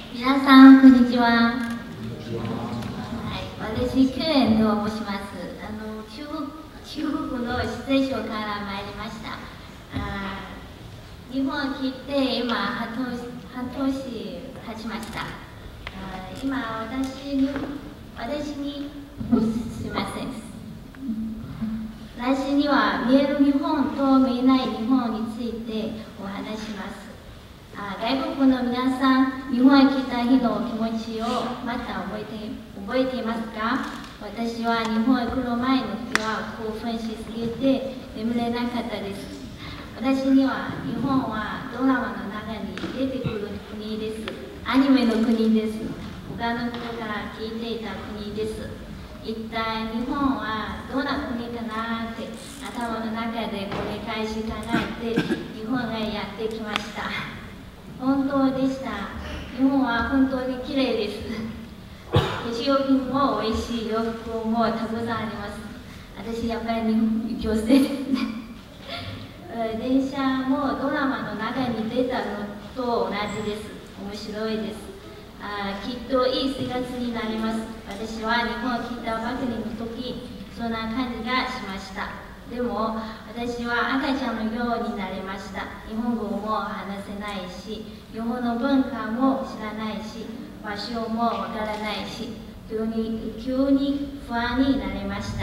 皆さん、こんにちは。はい、私、クエンと申します。中国の四川省から参りました。日本に来て今、半年経ちました。今、私にすみません。来週には見える日本と見えない日本についてお話します。外国の皆さん、日本へ来た日の気持ちをまた覚えていますか？私は日本へ来る前の日は興奮しすぎて眠れなかったです。私には日本はドラマの中に出てくる国です。アニメの国です。他の人から聞いていた国です。一体日本はどんな国かなって頭の中で繰り返し考えて日本へやってきました。本当でした。日本は本当に綺麗です。化粧品も美味しい洋服もたくさんあります。私やっぱり女性ですね。電車もドラマの中に出たのと同じです。面白いです。きっといい生活になります。私は日本に来たばかりの時、そんな感じがしました。でも私は赤ちゃんのようになりました。日本語も話せないし、日本の文化も知らないし、場所もわからないし、急に不安になりました。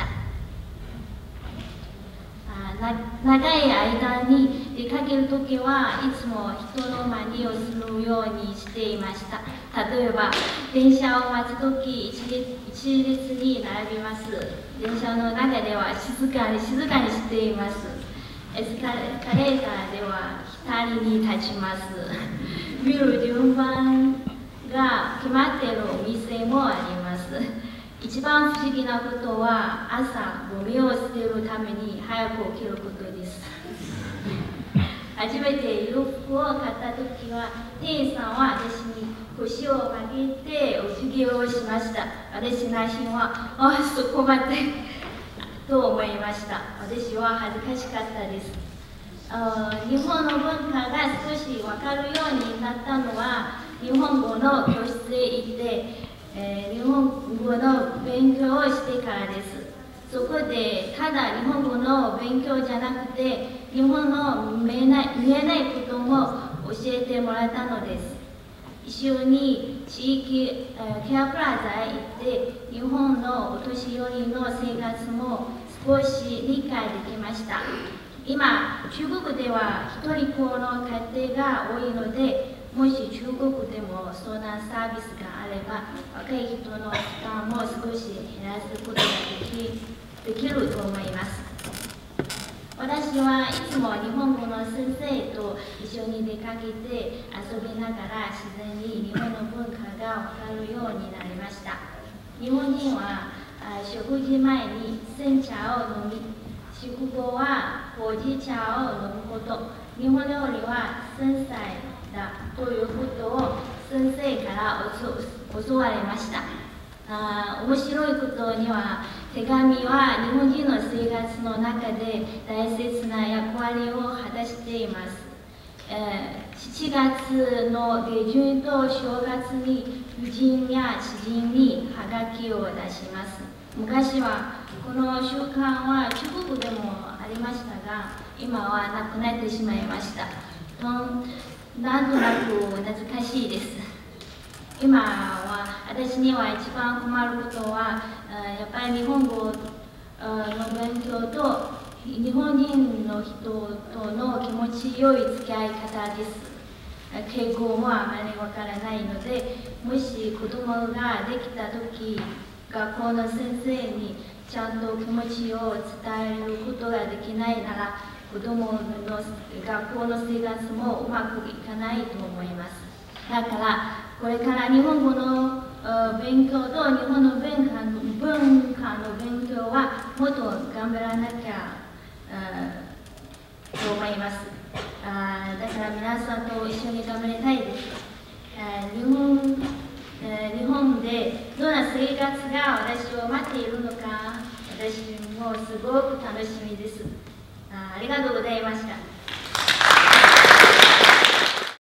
長い間に出かけるときはいつも人の真似をするようにしていました。例えば、電車を待つとき一列に並びます。電車の中では静かにしています。エスカレーターでは左に立ちます。見る順番が決まっているお店もあります。一番不思議なことは朝ゴミを捨てるために早く起きることです。初めて洋服を買った時は店員さんは私に腰を曲げてお辞儀をしました。私内心はそこまでと思いました。私は恥ずかしかったです。日本の文化が少し分かるようになったのは日本語の教室へ行って日本語の勉強をしてからです。そこでただ日本語の勉強じゃなくて日本の見えないことも教えてもらったのです。一緒に地域ケアプラザへ行って日本のお年寄りの生活も少し理解できました。今、中国では一人っ子の家庭が多いのでもし中国でもそんなサービスがあれば若い人の負担も少し減らすことができると思います。私はいつも日本語の先生と一緒に出かけて遊びながら自然に日本の文化が分かるようになりました。日本人は食事前に煎茶を飲み、食後はほうじ茶を飲むこと、日本料理は繊細だということを先生から教わりました。面白いことには手紙は日本人の生活の中で大切な役割を果たしています。7月の下旬と正月に友人や知人にハガキを出します。昔はこの習慣は中国でもありましたが今はなくなってしまいました。なんとなく懐かしいです。今は私には一番困ることはやっぱり日本語の勉強と日本人の人との気持ちよい付き合い方です。敬語もあまりわからないのでもし子供ができた時学校の先生にちゃんと気持ちを伝えることができないなら子供の学校の生活もうまくいかないと思います。だからこれから日本語の勉強と日本の文化の勉強はもっと頑張らなきゃと思います。だから皆さんと一緒に頑張りたいです。日本でどんな生活が私を待っているのか私もすごく楽しみです。ありがとうございました。